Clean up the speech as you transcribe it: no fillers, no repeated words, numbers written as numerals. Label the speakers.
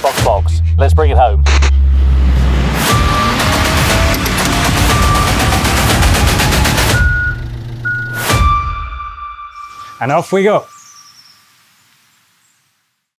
Speaker 1: lunchbox box. Let's bring it home.
Speaker 2: And off we go.